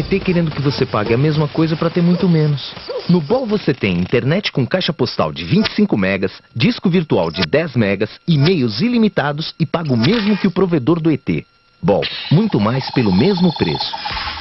ET querendo que você pague a mesma coisa para ter muito menos. No Bol você tem internet com caixa postal de 25 megas, disco virtual de 10 megas, e-mails ilimitados e paga o mesmo que o provedor do ET. Bol, muito mais pelo mesmo preço.